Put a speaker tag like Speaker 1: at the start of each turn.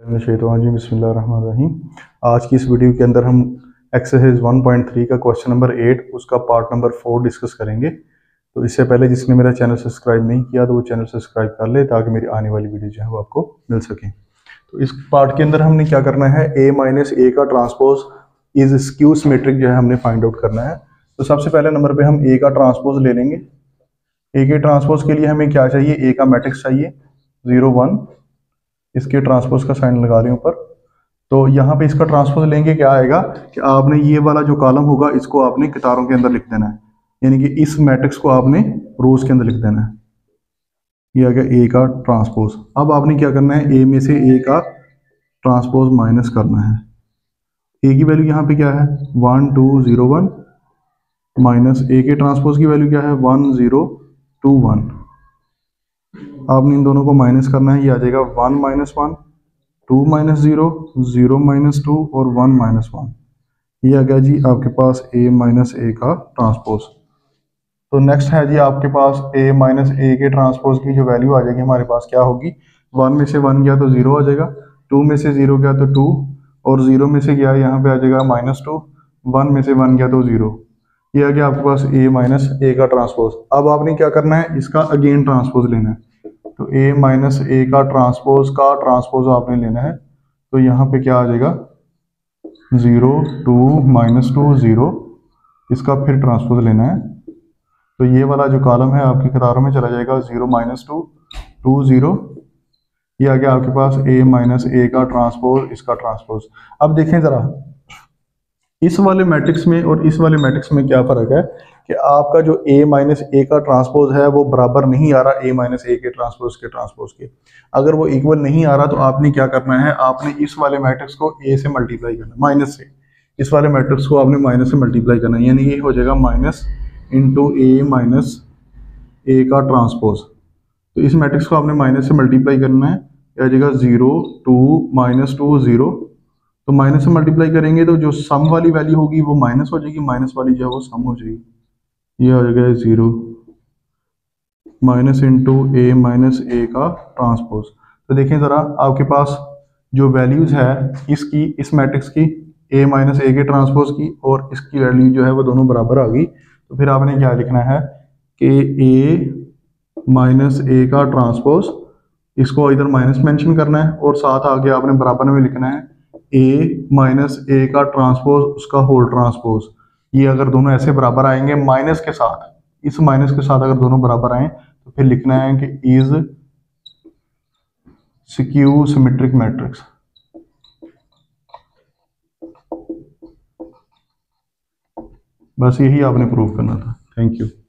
Speaker 1: जी बिस्मिल्लाहिर्रहमानिर्रहीम। आज की इस वीडियो के अंदर हम एक्सरसाइज 1.3 का क्वेश्चन नंबर 8 उसका पार्ट नंबर 4 डिस्कस करेंगे। तो इससे पहले जिसने मेरा चैनल सब्सक्राइब नहीं किया तो वो चैनल सब्सक्राइब कर ले ताकि मेरी आने वाली वीडियो जो है वो आपको मिल सके। तो इस पार्ट के अंदर हमने क्या करना है, a माइनस ए का ट्रांसपोज इज स्क्यू सिमेट्रिक जो है हमने फाइंड आउट करना है। तो सबसे पहले नंबर पे हम a का ट्रांसपोज ले लेंगे। a के ट्रांसपोज के लिए हमें क्या चाहिए, a का मैट्रिक्स चाहिए 0 1। इसके ट्रांसपोज का साइन लगा रहे हैं ऊपर। तो यहाँ पे इसका ट्रांसपोज लेंगे, क्या आएगा कि आपने ये वाला जो कॉलम होगा इसको आपने कतारों के अंदर लिख देना है, यानी कि इस मैट्रिक्स को आपने रोज के अंदर लिख देना है। ये आ गया ए का ट्रांसपोज। अब आपने क्या करना है, ए में से ए का ट्रांसपोज माइनस करना है। ए की वैल्यू यहाँ पे क्या है 1 2 0 1 माइनस ए के ट्रांसपोज की वैल्यू क्या है 1 0 2 1। आपने इन दोनों को माइनस करना है, ये आ जाएगा 1 माइनस 1 2 माइनस 0 0 माइनस 2 और 1 माइनस 1। ये आ गया जी आपके पास a माइनस ए का ट्रांसपोज। तो नेक्स्ट है जी आपके पास a माइनस ए के ट्रांसपोज की जो वैल्यू आ जाएगी हमारे पास क्या होगी, 1 में से 1 गया तो 0 आ जाएगा, 2 में से 0 गया तो 2 और 0 में से गया यहाँ पे आ जाएगा -2, 1 में से 1 गया तो 0। ये आ गया आपके पास a माइनस ए का ट्रांसपोज। अब आपने क्या करना है, इसका अगेन ट्रांसपोज लेना है। तो a माइनस ए का ट्रांसपोज आपने लेना है। तो यहाँ पे क्या आ जाएगा 0 2 -2 0, इसका फिर ट्रांसपोज लेना है। तो ये वाला जो कॉलम है आपकी कतारों में चला जाएगा 0 -2 2 0। ये आ गया आपके पास a माइनस ए का ट्रांसपोज, इसका ट्रांसपोज। अब देखें ज़रा इस वाले मैट्रिक्स में और इस वाले मैट्रिक्स में क्या फ़र्क है कि आपका जो a माइनस ए का ट्रांसपोज है वो बराबर नहीं आ रहा a माइनस ए के ट्रांसपोज के। अगर वो इक्वल नहीं आ रहा तो आपने क्या करना है, आपने इस वाले मैट्रिक्स को a से मल्टीप्लाई करना, माइनस से। इस वाले मैट्रिक्स को आपने माइनस से मल्टीप्लाई करना है, यानी ये हो जाएगा minus into a minus A का ट्रांसपोज। तो इस मैट्रिक्स को आपने माइनस से मल्टीप्लाई करना है, आ जाएगा 0 2 -2 0। तो माइनस से मल्टीप्लाई करेंगे तो जो सम वाली वैल्यू होगी वो माइनस हो जाएगी, माइनस वाली जो है वो सम हो जाएगी। ये आ जाएगा 0 minus into A minus A का ट्रांसपोज। तो देखें ज़रा आपके पास जो वैल्यूज़ है इसकी, इस मैट्रिक्स की a माइनस ए के ट्रांसपोज की और इसकी वैल्यू जो है वो दोनों बराबर आ गई। तो फिर आपने क्या लिखना है कि a माइनस ए का ट्रांसपोज, इसको इधर माइनस मेंशन करना है और साथ आगे आपने बराबर में लिखना है a माइनस ए का ट्रांसपोज उसका होल ट्रांसपोज। ये अगर दोनों ऐसे बराबर आएंगे माइनस के साथ, इस माइनस के साथ अगर दोनों बराबर आए तो फिर लिखना है कि इज स्क्यू सिमेट्रिक मैट्रिक्स। बस यही आपने प्रूव करना था। Thank you.